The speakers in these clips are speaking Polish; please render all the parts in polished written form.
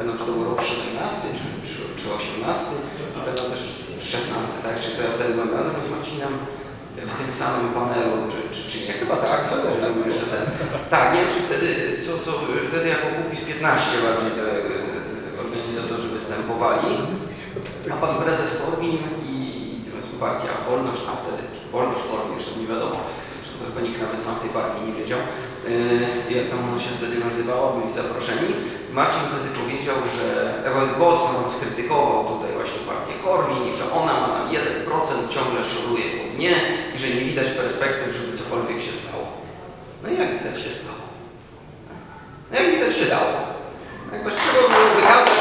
pamiętam, czy to był rok 17 czy 18, na pewno też 16, tak? Czy to ja wtedy byłem razem z Marcinem w tym samym panelu, czy nie? Chyba tak, że mówisz, że ten... Tak, nie wiem, czy wtedy, wtedy jako Kukiz 15 bardziej organizatorzy występowali, a pan prezes Korwin i partia Wolność, a wtedy Wolność, Korwin, jeszcze nie wiadomo, czy to chyba nikt nawet sam w tej partii nie wiedział, jak tam ona się wtedy nazywała, byli zaproszeni. Marcin wtedy powiedział, że mocno skrytykował tutaj właśnie partię Korwin i że ona ma nam 1%, ciągle szoruje po dnie i że nie widać perspektyw, żeby cokolwiek się stało. No i jak widać się stało? No jak widać się dało. Jak właśnie trzeba było wykazać.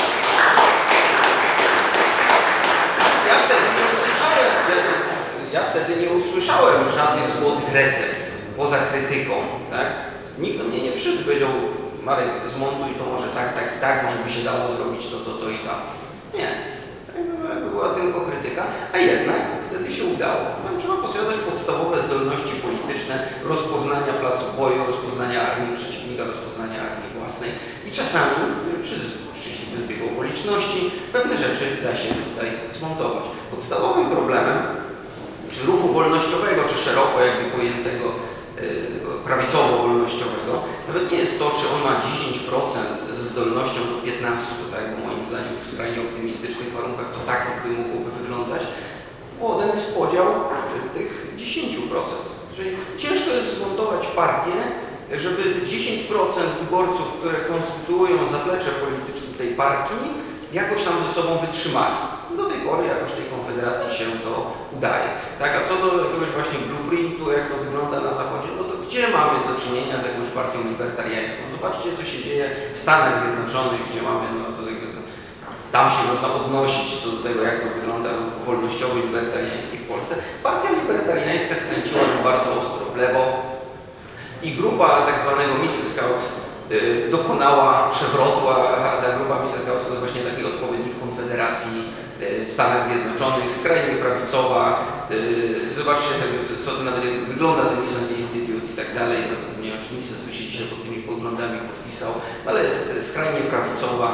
Ja wtedy nie usłyszałem żadnych złotych recept poza krytyką, tak? Nikt do mnie nie przyszedł, powiedział: Marek, zmontuj to może tak, tak i tak, może by się dało zrobić to i tam. Nie. Tak była tylko krytyka, a jednak wtedy się udało. Trzeba posiadać podstawowe zdolności polityczne, rozpoznania placu boju, rozpoznania armii przeciwnika, rozpoznania armii własnej i czasami przy szczęśliwym biegu okoliczności pewne rzeczy da się tutaj zmontować. Podstawowym problemem czy ruchu wolnościowego, czy szeroko jakby pojętego prawicowo-wolnościowego, nawet nie jest to, czy on ma 10% ze zdolnością do 15%, tak, bo moim zdaniem w skrajnie optymistycznych warunkach to tak jakby mogłoby wyglądać. Potem jest podział tych 10%. Czyli ciężko jest zmontować partię, żeby te 10% wyborców, które konstytuują zaplecze polityczne tej partii, jakoś tam ze sobą wytrzymali. Do tej pory jakoś tej Konfederacji się to udaje. Tak, a co do jakiegoś właśnie blueprintu, jak to wygląda na Zachodzie, no to gdzie mamy do czynienia z jakąś partią libertariańską? Zobaczcie, co się dzieje w Stanach Zjednoczonych, gdzie mamy, no to tam się można odnosić co do tego, jak to wygląda wolnościowy, libertariański w Polsce. Partia libertariańska skręciła bardzo ostro w lewo i grupa tak zwanego Mises Scouts dokonała przewrotu, a ta grupa Mises Scouts to jest właśnie taki odpowiednik Konfederacji w Stanach Zjednoczonych, skrajnie prawicowa. Zobaczcie, co to nawet wygląda ten Mises Institute i tak dalej. No to nie wiem, czy Mises by się dzisiaj pod tymi poglądami podpisał, ale jest skrajnie prawicowa.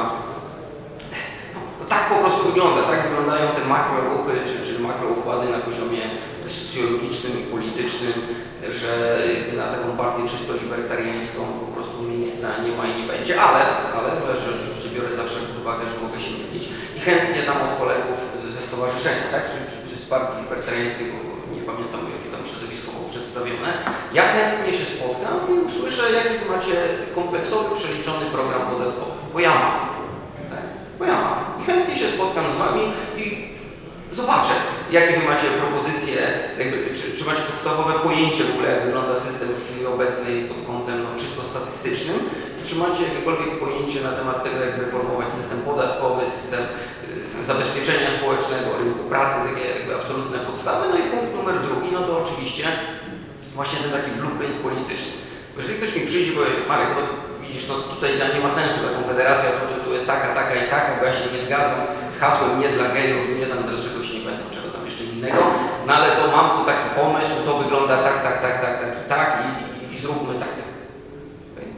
No, tak po prostu wygląda, tak wyglądają te makroruchy, czy makroukłady na poziomie socjologicznym i politycznym, że na taką partię czysto libertariańską po prostu miejsca nie ma i nie będzie, ale że oczywiście biorę zawsze pod uwagę, że mogę się mylić i chętnie tam od kolegów ze stowarzyszenia, tak? czy z partii libertariańskiej, bo nie pamiętam, jakie tam środowisko było przedstawione. Ja chętnie się spotkam i usłyszę, jaki wy macie kompleksowy, przeliczony program podatkowy, bo ja mam. Tak? Bo ja mam. I chętnie się spotkam z wami i zobaczę, jakie wy macie propozycje, jakby, czy macie podstawowe pojęcie w ogóle, jak wygląda system w chwili obecnej pod kątem czysto statystycznym, czy macie jakiekolwiek pojęcie na temat tego, jak zreformować system podatkowy, system zabezpieczenia społecznego, rynku pracy, takie jakby absolutne podstawy. No i punkt numer drugi, no to oczywiście właśnie ten taki blueprint polityczny. Jeżeli ktoś mi przyjdzie i powie: Marek, no widzisz, no tutaj nie ma sensu ta Konfederacja, to jest taka i taka, bo ja się nie zgadzam z hasłem nie dla gejów, nie tam dla czegoś, nie pamiętam czego tam jeszcze innego, no ale to mam tu taki pomysł, to wygląda tak i zróbmy tak. Okay?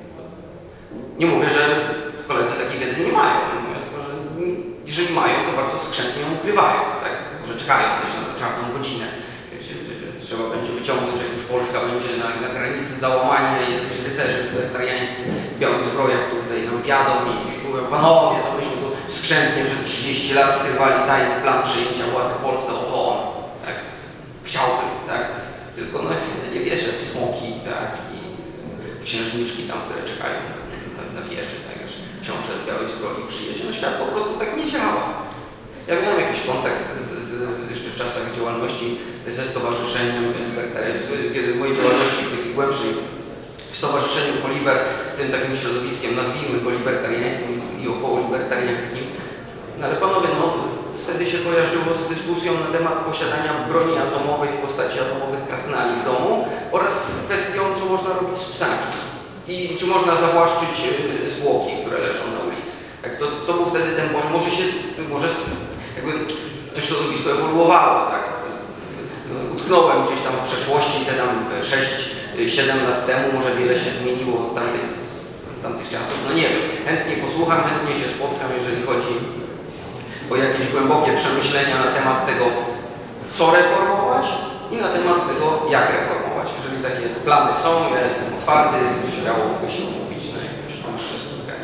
Nie mówię, że koledzy takiej wiedzy nie mają, mówię tylko, że jeżeli mają, to bardzo skrzętnie ją ukrywają, tak? Może czekają też na czarną godzinę. Trzeba będzie wyciągnąć, jak już Polska będzie na granicy załamania i jacyś rycerze libertariańscy w białych zbrojach tutaj nam wiadą i mówią: panowie, to myśmy tu skrzętnie przez 30 lat skrywali tajny plan przejęcia władzy w Polsce, oto on. Tak? Chciałbym, tak? Tylko no, nie wierzę w smoki, tak? I w księżniczki tam, które czekają na wieży, tak? Aż książę w białej zbroi przyjedzie. No świat po prostu tak nie działa. Ja miałem jakiś kontakt jeszcze w czasach działalności ze Stowarzyszeniem Libertariańskim, kiedy w mojej działalności takiej głębszej w Stowarzyszeniu Poliber z tym takim środowiskiem, nazwijmy go libertariańskim i około libertariańskim. No ale panowie, no wtedy się kojarzyło z dyskusją na temat posiadania broni atomowej w postaci atomowych krasnali w domu oraz z kwestią, co można robić z psami i czy można zawłaszczyć zwłoki, które leżą na ulicy. Tak, to był wtedy ten błąd. Może jakby to środowisko ewoluowało, tak? Utknąłem gdzieś tam w przeszłości, te tam 6-7 lat temu, może wiele się zmieniło od tamtej tamtych czasów, no nie wiem. Chętnie posłucham, chętnie się spotkam, jeżeli chodzi o jakieś głębokie przemyślenia na temat tego, co reformować i na temat tego, jak reformować. Jeżeli takie plany są, ja jestem otwarty, śmiało mogę się umówić na jakieś dłuższe spotkanie.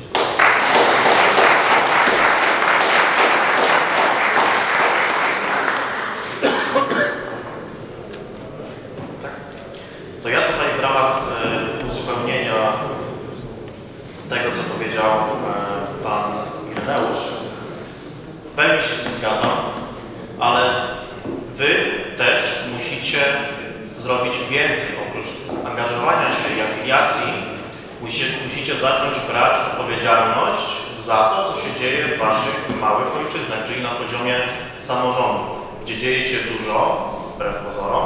To ja tutaj w ramach uzupełnienia tego, co powiedział pan Ireneusz, w pełni się z tym zgadzam, ale wy też musicie zrobić więcej. Oprócz angażowania się i afiliacji musicie zacząć brać odpowiedzialność za to, co się dzieje w waszych małych ojczyznach, czyli na poziomie samorządów, gdzie dzieje się dużo, wbrew pozorom.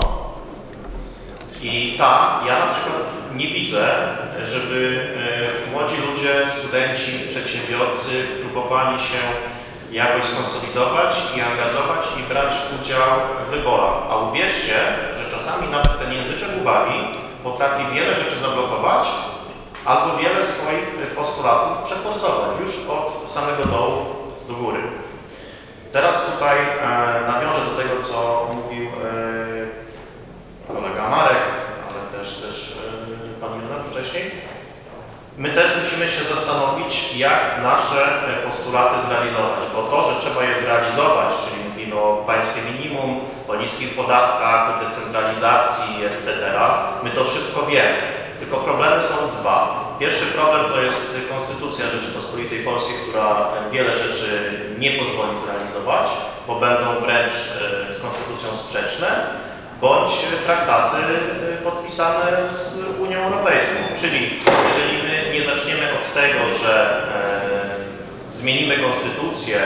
I tam ja na przykład nie widzę, żeby młodzi ludzie, studenci, przedsiębiorcy próbowali się jakoś skonsolidować i angażować i brać udział w wyborach. A uwierzcie, że czasami nawet ten języczek uwagi potrafi wiele rzeczy zablokować albo wiele swoich postulatów przeforsować już od samego dołu do góry. Teraz tutaj nawiążę do tego, co mówił kolega Marek, ale też pan Ireneusz wcześniej. My też musimy się zastanowić, jak nasze postulaty zrealizować, bo to, że trzeba je zrealizować, czyli mówimy o państwie minimum, o niskich podatkach, o decentralizacji, etc., my to wszystko wiemy. Tylko problemy są dwa. Pierwszy problem to jest Konstytucja Rzeczypospolitej Polskiej, która wiele rzeczy nie pozwoli zrealizować, bo będą wręcz z Konstytucją sprzeczne, bądź traktaty podpisane z Unią Europejską. Czyli jeżeli my nie zaczniemy od tego, że zmienimy konstytucję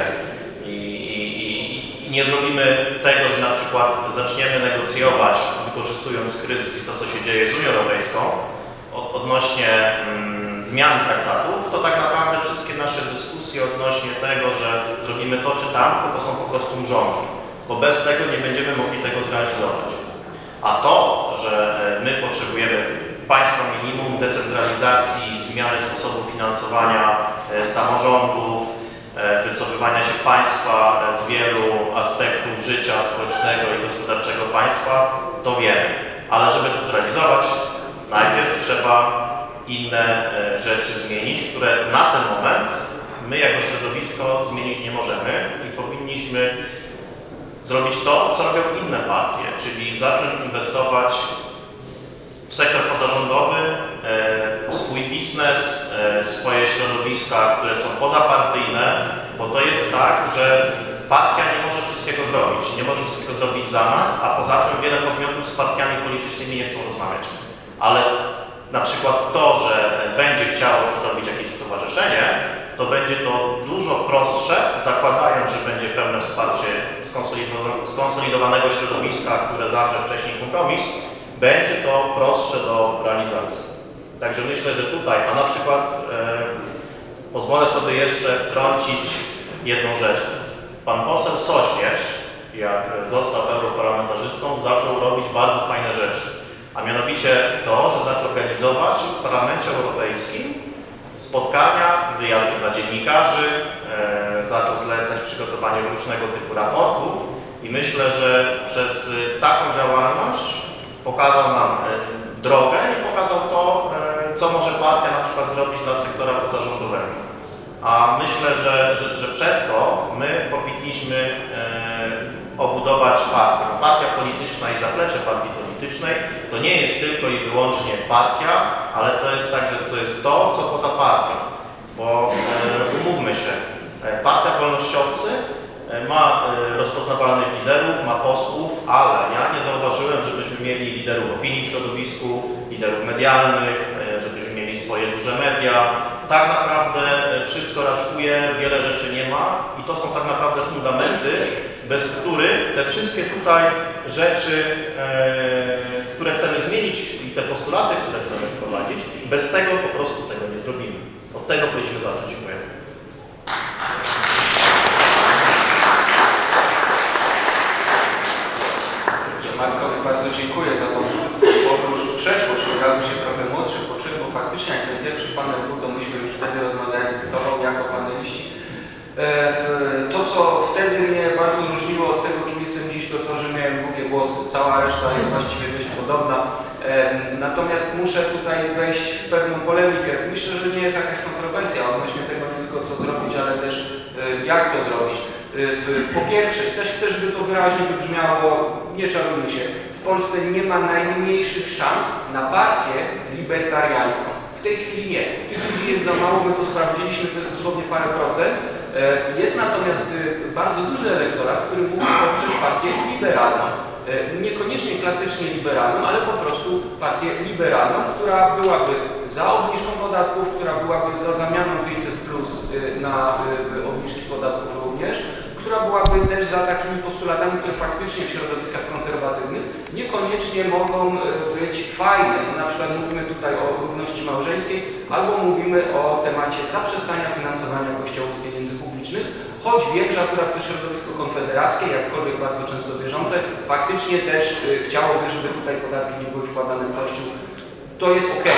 i nie zrobimy tego, że na przykład zaczniemy negocjować, wykorzystując kryzys i to, co się dzieje z Unią Europejską, odnośnie zmian traktatów, to tak naprawdę wszystkie nasze dyskusje odnośnie tego, że zrobimy to czy tamto, to są po prostu mrzonki, bo bez tego nie będziemy mogli tego zrealizować. A to, że my potrzebujemy państwa minimum, decentralizacji, zmiany sposobu finansowania samorządów, wycofywania się państwa z wielu aspektów życia społecznego i gospodarczego państwa, to wiemy. Ale żeby to zrealizować, najpierw trzeba inne rzeczy zmienić, które na ten moment my jako środowisko zmienić nie możemy i powinniśmy zrobić to, co robią inne partie, czyli zacząć inwestować w sektor pozarządowy, w swój biznes, w swoje środowiska, które są pozapartyjne, bo to jest tak, że partia nie może wszystkiego zrobić, nie może wszystkiego zrobić za nas, a poza tym wiele podmiotów z partiami politycznymi nie chcą rozmawiać. Ale na przykład to, że będzie chciało to zrobić jakieś stowarzyszenie, to będzie to dużo prostsze, zakładając, że będzie pełne wsparcie skonsolidowanego środowiska, które zawrze wcześniej kompromis, będzie to prostsze do realizacji. Także myślę, że tutaj, a na przykład pozwolę sobie jeszcze wtrącić jedną rzecz. Pan poseł Sośnierz, jak został europarlamentarzystą, zaczął robić bardzo fajne rzeczy. A mianowicie to, że zaczął organizować w Parlamencie Europejskim spotkania, wyjazdy dla dziennikarzy, zaczął zlecać przygotowanie różnego typu raportów i myślę, że przez taką działalność pokazał nam drogę i pokazał to, co może partia na przykład zrobić dla sektora pozarządowego. A myślę, że przez to my powinniśmy obudować partię. Partia polityczna i zaplecze partii politycznej to nie jest tylko i wyłącznie partia, ale to jest także to jest to, co poza partią. Bo umówmy się, partia Wolnościowcy ma rozpoznawalnych liderów, ma posłów, ale ja nie zauważyłem, żebyśmy mieli liderów opinii w środowisku, liderów medialnych, żebyśmy mieli swoje duże media. Tak naprawdę wszystko raczkuje, wiele rzeczy nie ma i to są tak naprawdę fundamenty, bez których te wszystkie tutaj rzeczy, które chcemy zmienić i te postulaty, które chcemy wprowadzić, bez tego po prostu tego nie zrobimy. Od tego powinniśmy zacząć. Dziękuję. Markowi bardzo dziękuję za tą podróż w przeszłość. Od razu się trochę młodszy poczułem, bo faktycznie jak ten pierwszy panel był To, co wtedy mnie bardzo różniło od tego, kim jestem dziś, to, że miałem długie włosy. Cała reszta jest właściwie dość podobna. Natomiast muszę tutaj wejść w pewną polemikę. Myślę, że nie jest jakaś kontrowersja odnośnie tego nie tylko co zrobić, ale też jak to zrobić. Po pierwsze, też chcę, żeby to wyraźnie wybrzmiało, nie czarujmy się, w Polsce nie ma najmniejszych szans na partię libertariańską. W tej chwili nie. Tych ludzi jest za mało, my to sprawdziliśmy, to jest dosłownie parę procent. Jest natomiast bardzo duży elektorat, który mógł poprzeć partię liberalną. Niekoniecznie klasycznie liberalną, ale po prostu partię liberalną, która byłaby za obniżką podatków, która byłaby za zamianą 500+ na obniżki podatków również, która byłaby też za takimi postulatami, które faktycznie w środowiskach konserwatywnych niekoniecznie mogą być fajne. Na przykład mówimy tutaj o równości małżeńskiej, albo mówimy o temacie zaprzestania finansowania kościołów z pieniędzy publicznych, choć wiem, że akurat to środowisko konfederackie, jakkolwiek bardzo często wierzące, faktycznie też chciałoby, żeby tutaj podatki nie były wkładane w kościół. To jest ok.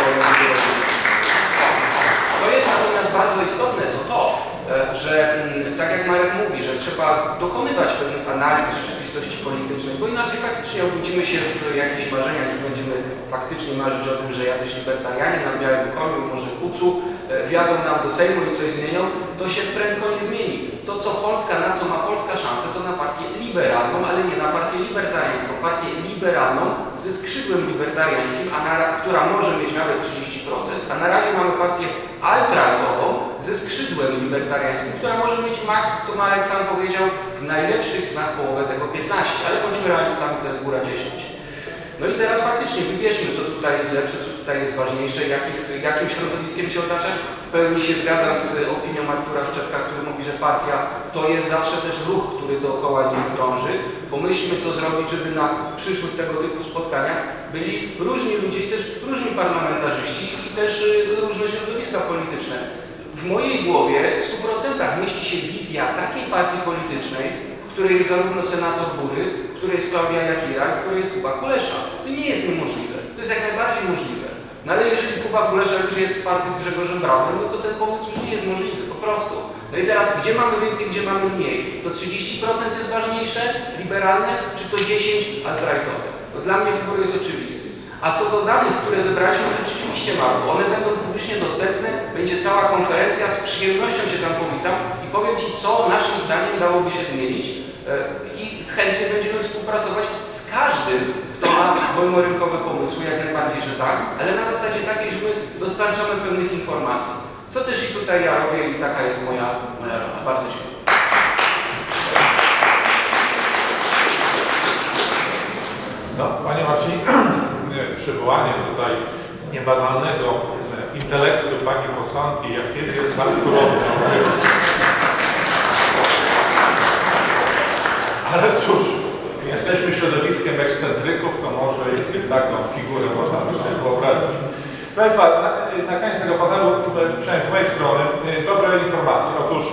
Co jest natomiast bardzo istotne, to, że tak jak Marek mówi, że trzeba dokonywać pewnych analiz rzeczywistości politycznej, bo inaczej faktycznie obudzimy się w jakichś marzeniach, że będziemy faktycznie marzyć o tym, że jacyś libertarianie na białym koniu, może kucu, wjadą nam do Sejmu i coś zmienią, to się prędko nie zmieni. To, co Polska, na co ma Polska szansę, to na partię liberalną, ale nie na partię libertariańską. Partię liberalną ze skrzydłem libertariańskim, która może mieć nawet 30%, a na razie mamy partię alt-rightową ze skrzydłem libertariańskim, która może mieć maks, co Marek sam powiedział, w najlepszych snach połowę tego 15, ale bądźmy realistami, to jest góra 10. No i teraz faktycznie wybierzmy, co tutaj jest lepsze, co tutaj jest ważniejsze, jakim środowiskiem się otaczać. W pełni się zgadzam z opinią Artura Szczepka, który mówi, że partia to jest zawsze też ruch, który dookoła niej krąży. Pomyślmy, co zrobić, żeby na przyszłych tego typu spotkaniach byli różni ludzie i też różni parlamentarzyści i też różne środowiska polityczne. W mojej głowie w 100% mieści się wizja takiej partii politycznej, w której jest zarówno senator Bury, w której jest Klaudia Jachira, w której jest Kuba Kulesza. To nie jest niemożliwe. To jest jak najbardziej możliwe. No ale jeżeli Kuba Kulesza już jest w partii z Grzegorzem Braunem, no to ten pomysł już nie jest możliwy, po prostu. No i teraz, gdzie mamy więcej, gdzie mamy mniej? To 30% jest ważniejsze, liberalne, czy to 10% alt-rightowe? No dla mnie wybór jest oczywisty. A co do danych, które zebraliśmy, to rzeczywiście mało. One będą publicznie dostępne, będzie cała konferencja, z przyjemnością się tam powitam i powiem Ci, co naszym zdaniem dałoby się zmienić i chętnie będziemy współpracować z każdym, kto ma wolnorynkowe pomysły, jak najbardziej, że tak, ale na zasadzie takiej, że my dostarczamy pewnych informacji. Co też i tutaj ja robię i taka jest moja rola. Bardzo dziękuję. No, Panie Marcin, przywołanie tutaj niebanalnego intelektu pani posłanki Jachiry jest hardkorowe. Ale cóż, jesteśmy środowiskiem ekscentryków, to może i taką figurę można by sobie wyobrazić. Państwa, na koniec tego panelu, przynajmniej z mojej strony, dobre informacje. Otóż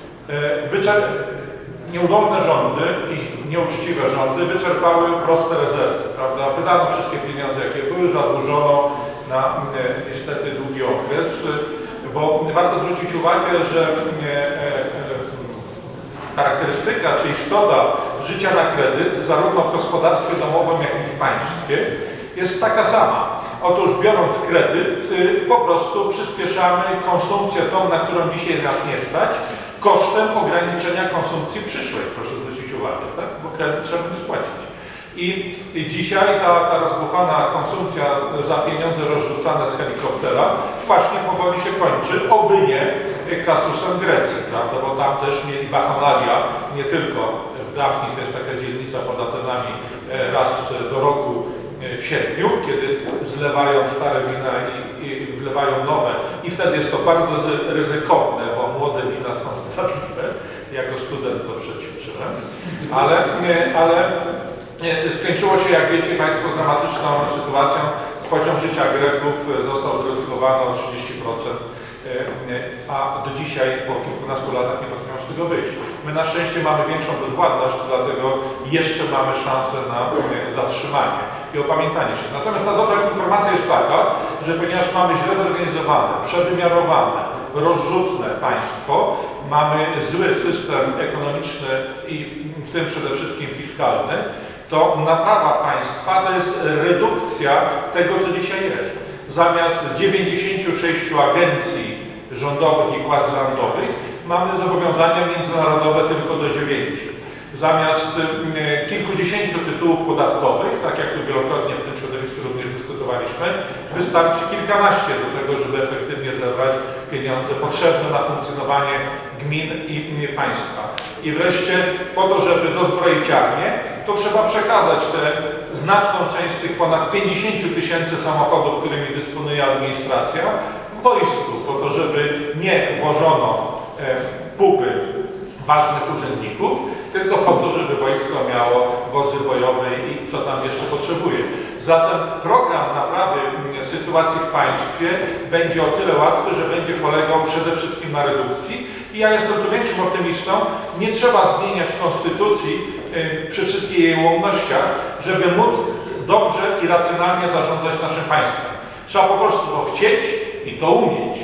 nieudolne rządy i nieuczciwe rządy wyczerpały proste rezerwy, prawda? Wydano wszystkie pieniądze, jakie były, zadłużono na niestety długi okres, bo warto zwrócić uwagę, że charakterystyka czy istota życia na kredyt, zarówno w gospodarstwie domowym, jak i w państwie, jest taka sama. Otóż biorąc kredyt, po prostu przyspieszamy konsumpcję tą, na którą dzisiaj nas nie stać, kosztem ograniczenia konsumpcji przyszłej, proszę zwrócić uwagę, tak? Bo kredyt trzeba będzie spłacić. I dzisiaj ta rozbuchana konsumpcja za pieniądze rozrzucane z helikoptera właśnie powoli się kończy, oby nie kasusem Grecji, prawda? Bo tam też mieli bachonalia, nie tylko w Dafni, to jest taka dzielnica pod Atenami, raz do roku w sierpniu, kiedy zlewają stare wina i wlewają nowe. I wtedy jest to bardzo ryzykowne, bo młode wina są zdradliwe. Jako student to przećwiczyłem. Ale skończyło się, jak wiecie Państwo, dramatyczną sytuacją. Poziom życia Greków został zredukowany o 30%, a do dzisiaj po kilkunastu latach nie potrafią z tego wyjść. My na szczęście mamy większą bezwładność, dlatego jeszcze mamy szansę na zatrzymanie i opamiętanie się. Natomiast ta dobra informacja jest taka, że ponieważ mamy źle zorganizowane, przewymiarowane, rozrzutne państwo, mamy zły system ekonomiczny i w tym przede wszystkim fiskalny, to naprawa państwa to jest redukcja tego, co dzisiaj jest. Zamiast 96 agencji rządowych i quasi-rządowych mamy zobowiązania międzynarodowe tylko do 9. Zamiast kilkudziesięciu tytułów podatkowych, tak jak tu wielokrotnie w tym środowisku również dyskutowaliśmy, wystarczy kilkanaście do tego, żeby efektywnie zebrać pieniądze potrzebne na funkcjonowanie gmin i państwa. I wreszcie po to, żeby dozbroić armię, to trzeba przekazać tę znaczną część z tych ponad 50 000 samochodów, którymi dysponuje administracja, w wojsku, po to, żeby nie wożono pupy ważnych urzędników, tylko po to, żeby wojsko miało wozy bojowe i co tam jeszcze potrzebuje. Zatem program naprawy sytuacji w państwie będzie o tyle łatwy, że będzie polegał przede wszystkim na redukcji. I ja jestem tu większym optymistą. Nie trzeba zmieniać konstytucji przy wszystkich jej ułomnościach, żeby móc dobrze i racjonalnie zarządzać naszym państwem. Trzeba po prostu to chcieć i to umieć.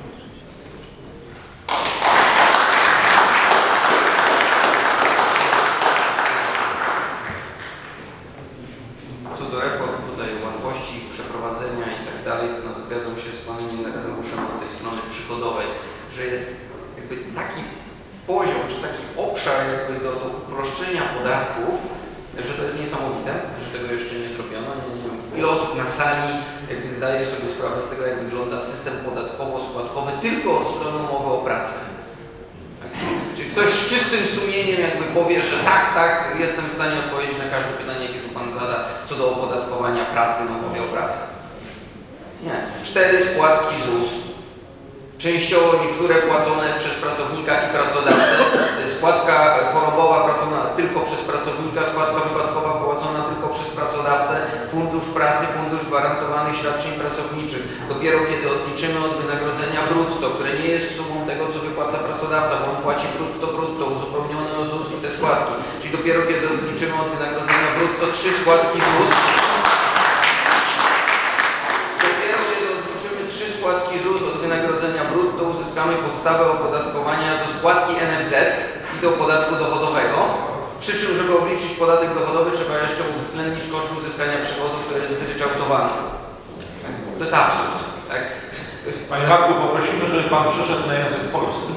Co do reform, tutaj łatwości przeprowadzenia i tak dalej, to nawet zgadzam się z panem Ireneuszem od tej strony przychodowej, że jest jakby taki poziom, czy taki obszar jakby do uproszczenia podatków, że to jest niesamowite, że tego jeszcze nie zrobiono. Nie wiem, ile osób na sali jakby zdaje sobie sprawę z tego, jak wygląda system podatkowo-składkowy tylko od strony umowy o pracę. Czyli ktoś z czystym sumieniem jakby powie, że tak, jestem w stanie odpowiedzieć na każde pytanie, jakie tu pan zada, co do opodatkowania pracy na umowie o pracę. Nie. 4 składki ZUS. Częściowo niektóre płacone przez pracownika i pracodawcę. Składka chorobowa płacona tylko przez pracownika, składka wypadkowa płacona tylko przez pracodawcę, fundusz pracy, fundusz gwarantowanych świadczeń pracowniczych. Dopiero kiedy odliczymy od wynagrodzenia brutto, które nie jest sumą tego, co wypłaca pracodawca, bo on płaci brutto, uzupełnione o ZUS i te składki. Czyli dopiero kiedy odliczymy od wynagrodzenia brutto 3 składki ZUS, składki ZUS od wynagrodzenia brutto uzyskamy podstawę opodatkowania do składki NFZ i do podatku dochodowego. Przy czym, żeby obliczyć podatek dochodowy, trzeba jeszcze uwzględnić koszt uzyskania przychodu, który jest zryczałtowany. To jest absurd. Tak? Panie Marku, poprosimy, żeby pan przeszedł na język polski.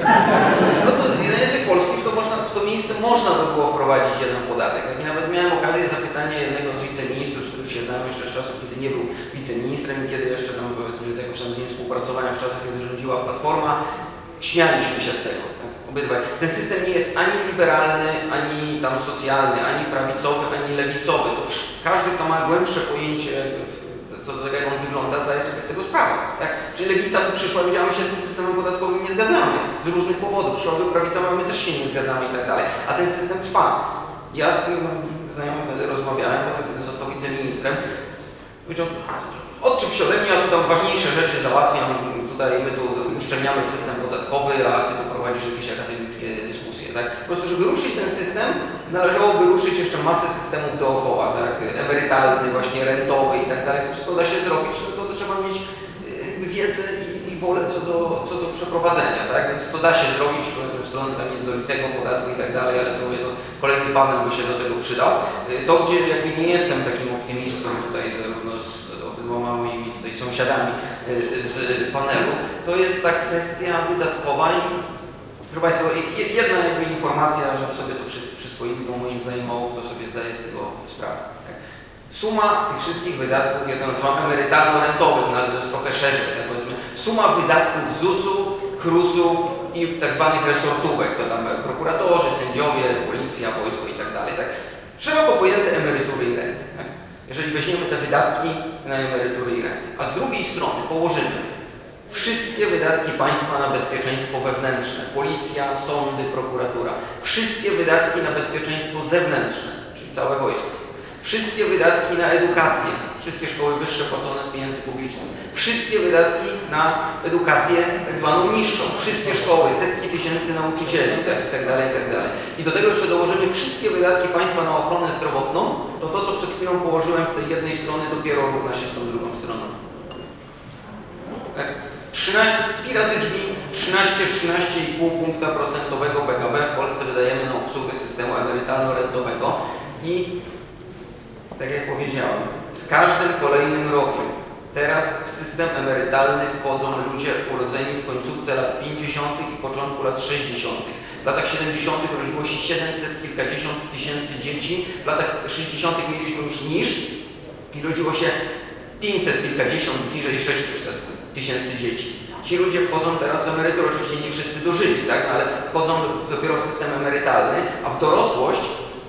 No to na język polski w to miejsce można by było wprowadzić jeden podatek. I nawet miałem okazję zapytania jednego z wiceministrów, z których się znam jeszcze z czasów, kiedy nie był wiceministrem i kiedy jeszcze tam powiedzmy jakoś tam z nim współpracowałem w czasach, kiedy rządziła Platforma, śmialiśmy się z tego. Tak? Obydwaj. Ten system nie jest ani liberalny, ani tam socjalny, ani prawicowy, ani lewicowy. To każdy, kto ma głębsze pojęcie co do tego, jak on wygląda, zdaje sobie z tego sprawę. Tak? Czyli lewica by przyszła, wiedziała, my się z tym systemem podatkowym nie zgadzamy. Z różnych powodów. Przyszłaby prawica, my też się nie zgadzamy i tak dalej. A ten system trwa. Ja z tym znajomym wtedy rozmawiałem, potem kiedy został wiceministrem. Powiedział, odczep się ode mnie, ja tu tam ważniejsze rzeczy załatwiam. Tutaj my tu uszczelniamy system podatkowy, a ty tu prowadzisz jakieś akademickie dyskusje. Tak? Po prostu, żeby ruszyć ten system, należałoby ruszyć jeszcze masę systemów dookoła, tak? Emerytalny, właśnie rentowy i tak dalej. To wszystko da się zrobić, no to trzeba mieć wiedzę i wolę co do przeprowadzenia. Tak? Więc to da się zrobić w stronę tam jednolitego podatku i tak dalej, ale to mówię, no, kolejny panel by się do tego przydał. To, gdzie jakby nie jestem takim optymistą tutaj zarówno z obydwoma moimi tutaj sąsiadami z panelu, to jest ta kwestia wydatkowań. Proszę Państwa, jedna jakby informacja, żeby sobie to wszyscy przyswoili, bo moim zdaniem mało kto sobie zdaje z tego sprawę. Tak? Suma tych wszystkich wydatków, ja to nazywam emerytalno-rentowych, no ale to jest trochę szerzej, tak powiedzmy, suma wydatków ZUS-u, KRUS-u i tak zwanych resortówek, to tam prokuratorzy, sędziowie, policja, wojsko i tak dalej. Tak? Szeroko pojęte emerytury i renty. Tak? Jeżeli weźmiemy te wydatki na emerytury i renty, a z drugiej strony położymy wszystkie wydatki państwa na bezpieczeństwo wewnętrzne, policja, sądy, prokuratura, wszystkie wydatki na bezpieczeństwo zewnętrzne, czyli całe wojsko, wszystkie wydatki na edukację, wszystkie szkoły wyższe płacone z pieniędzy publicznych, wszystkie wydatki na edukację tak zwaną niższą, wszystkie szkoły, setki tysięcy nauczycieli itd. I do tego jeszcze dołożymy wszystkie wydatki państwa na ochronę zdrowotną, to co przed chwilą położyłem z tej jednej strony dopiero równa się z tą drugą stroną. 13 pi razy drzwi 13,5 punkta procentowego PKB w Polsce wydajemy na obsługę systemu emerytalno-rentowego i tak jak powiedziałem, z każdym kolejnym rokiem teraz w system emerytalny wchodzą ludzie urodzeni w końcówce lat 50. i początku lat 60. W latach 70. urodziło się 700 kilkadziesiąt tysięcy dzieci, w latach 60. mieliśmy już niż i rodziło się 500 kilkadziesiąt, bliżej 600 tysięcy dzieci. Ci ludzie wchodzą teraz w emeryturę, oczywiście nie wszyscy dożyli, tak? Ale wchodzą dopiero w system emerytalny, a w dorosłość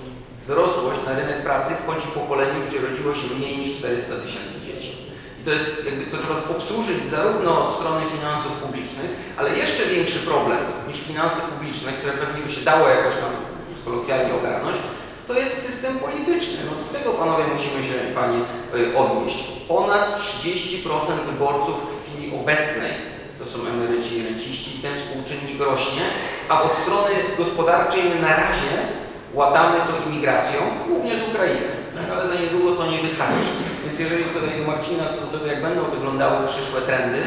na rynek pracy wchodzi pokolenie, gdzie rodziło się mniej niż 400 tysięcy dzieci. I to jest, to trzeba obsłużyć zarówno od strony finansów publicznych, ale jeszcze większy problem niż finanse publiczne, które pewnie by się dało jakoś tam kolokwialnie ogarnąć, to jest system polityczny. No do tego, panowie, musimy się, panie, odnieść. Ponad 30% wyborców w chwili obecnej to są emeryci i renciści i ten współczynnik rośnie, a od strony gospodarczej my na razie łatamy to imigracją, głównie z Ukrainy, tak? Ale za niedługo to nie wystarczy. Więc jeżeli tutaj do Marcina co do tego, jak będą wyglądały przyszłe trendy,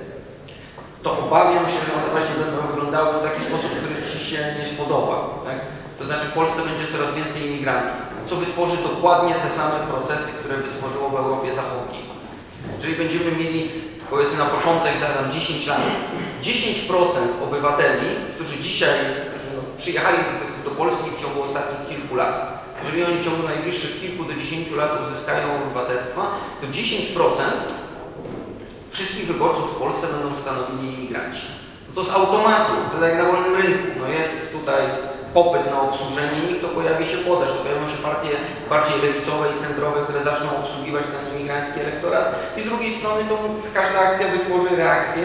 to obawiam się, że one właśnie będą wyglądały w taki sposób, który Ci się nie spodoba. Tak? To znaczy w Polsce będzie coraz więcej imigrantów, co wytworzy dokładnie te same procesy, które wytworzyło w Europie Zachodniej. Jeżeli będziemy mieli, powiedzmy na początek, za 10 lat, 10% obywateli, którzy dzisiaj przyjechali do Polski w ciągu ostatnich kilku lat, jeżeli oni w ciągu najbliższych kilku do 10 lat uzyskają obywatelstwa, to 10% wszystkich wyborców w Polsce będą stanowili imigranci. To z automatu, tyle jak na wolnym rynku. No jest tutaj popyt na obsłużenie ich, to pojawi się podaż, to pojawią się partie bardziej lewicowe i centrowe, które zaczną obsługiwać ten imigrancki elektorat i z drugiej strony to każda akcja wytworzy reakcję.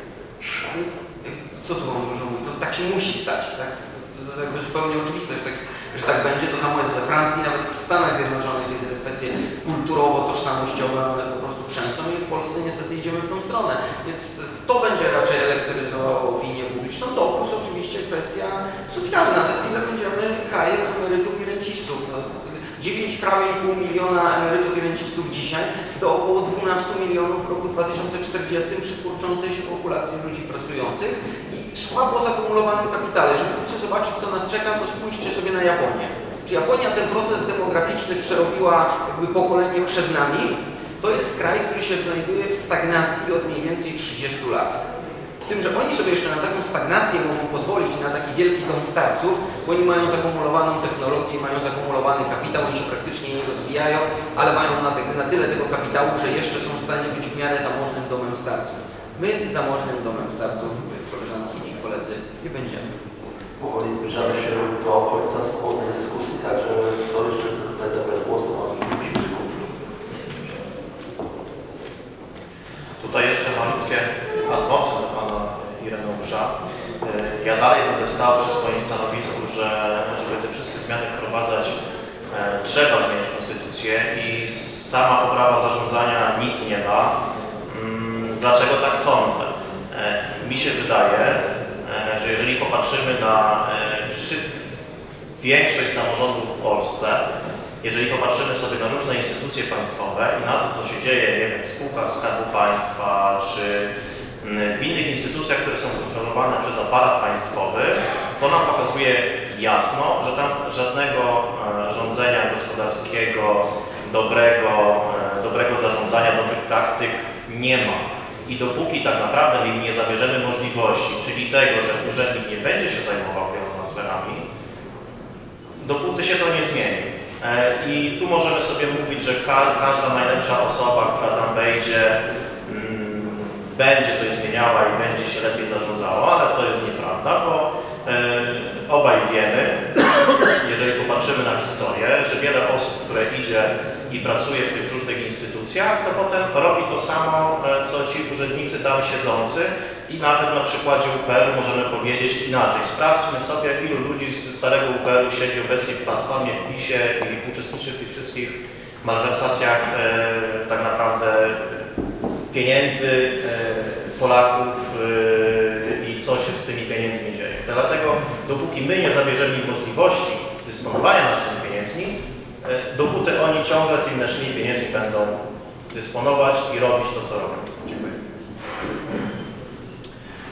Co tu mam dużo mówić? No, tak się musi stać, tak? To jest jakby zupełnie oczywiste, że tak będzie. To samo jest we Francji, nawet w Stanach Zjednoczonych, kiedy te kwestie kulturowo-tożsamościowe one po prostu trzęsą i w Polsce niestety idziemy w tą stronę. Więc to będzie raczej elektryzowało opinię publiczną. To plus oczywiście kwestia socjalna. Za chwilę będziemy krajem emerytów i rencistów. 9 prawie 1,5 miliona emerytów i rencistów dzisiaj do około 12 milionów w roku 2040 przy kurczącej się populacji ludzi pracujących i słabo zakumulowanym kapitale. Jeżeli chcecie zobaczyć, co nas czeka, to spójrzcie sobie na Japonię. Czy Japonia ten proces demograficzny przerobiła jakby pokolenie przed nami? To jest kraj, który się znajduje w stagnacji od mniej więcej 30 lat. Z tym, że oni sobie jeszcze na taką stagnację mogą pozwolić, na taki wielki dom starców, bo oni mają zakumulowaną technologię, mają zakumulowany kapitał, oni się praktycznie nie rozwijają, ale mają na tyle tego kapitału, że jeszcze są w stanie być w miarę zamożnym domem starców. My zamożnym domem starców, koleżanki i koledzy, nie będziemy. Powoli zbliżamy się do końca swobodnej dyskusji, także kto jeszcze chce tutaj zabrać głos, to musimy skończyć. Tutaj jeszcze malutkie adwoce do pana Ireneusza. Ja dalej będę stał przy swoim stanowisku, że żeby te wszystkie zmiany wprowadzać, trzeba zmienić konstytucję i sama poprawa zarządzania nic nie da. Dlaczego tak sądzę? Mi się wydaje, że jeżeli popatrzymy na większość samorządów w Polsce, jeżeli popatrzymy sobie na różne instytucje państwowe i na to, co się dzieje, nie wiem, w spółkach Skarbu Państwa, czy w innych instytucjach, które są kontrolowane przez aparat państwowy, to nam pokazuje jasno, że tam żadnego rządzenia gospodarskiego, dobrego zarządzania, dobrych praktyk nie ma. I dopóki tak naprawdę im nie zabierzemy możliwości, czyli tego, że urzędnik nie będzie się zajmował wieloma sferami, dopóty się to nie zmieni. I tu możemy sobie mówić, że każda najlepsza osoba, która tam wejdzie, będzie coś zmieniała i będzie się lepiej zarządzała, ale to jest nieprawda, bo obaj wiemy, jeżeli popatrzymy na historię, że wiele osób, które idzie i pracuje w tych różnych instytucjach, to potem robi to samo, co ci urzędnicy tam siedzący i nawet na przykładzie UPR możemy powiedzieć inaczej. Sprawdźmy sobie, ilu ludzi z starego UPR siedzi obecnie w Platformie, w PiS-ie i uczestniczy w tych wszystkich malwersacjach tak naprawdę pieniędzy Polaków i co się z tymi pieniędzmi dzieje. Dlatego dopóki my nie zabierzemy im możliwości dysponowania naszymi pieniędzmi, dopóty oni ciągle tymi naszymi pieniędzmi będą dysponować i robić to, co robią. Dziękuję. Proszę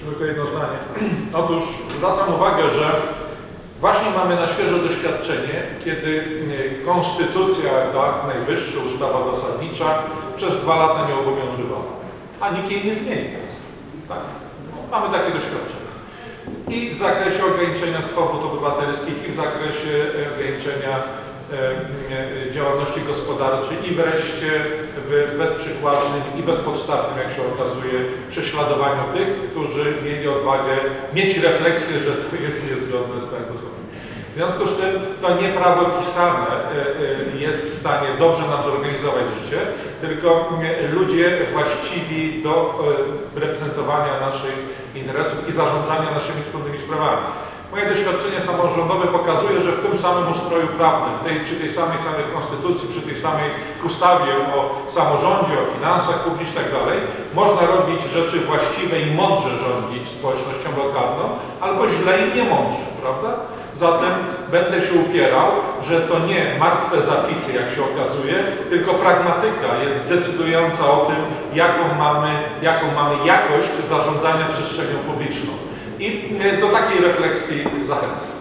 Tylko jedno zdanie. Otóż zwracam uwagę, że właśnie mamy na świeże doświadczenie, kiedy konstytucja, akt najwyższy, ustawa zasadnicza przez 2 lata nie obowiązywała, a nikt jej nie zmienił. Tak? Mamy takie doświadczenie. I w zakresie ograniczenia swobód obywatelskich, i w zakresie ograniczenia działalności gospodarczej, i wreszcie w bezprzykładnym i bezpodstawnym, jak się okazuje, prześladowaniu tych, którzy mieli odwagę mieć refleksję, że to jest niezgodne z prawem. W związku z tym to nie prawo pisane jest w stanie dobrze nam zorganizować życie, tylko ludzie właściwi do reprezentowania naszych interesów i zarządzania naszymi wspólnymi sprawami. Moje doświadczenie samorządowe pokazuje, że w tym samym ustroju prawnym, przy tej samej konstytucji, przy tej samej ustawie o samorządzie, o finansach publicznych itd. można robić rzeczy właściwe i mądrze rządzić społecznością lokalną, albo źle i niemądrze, prawda? Zatem będę się upierał, że to nie martwe zapisy, jak się okazuje, tylko pragmatyka jest decydująca o tym, jaką mamy jakość zarządzania przestrzenią publiczną. I do takiej refleksji zachęcam.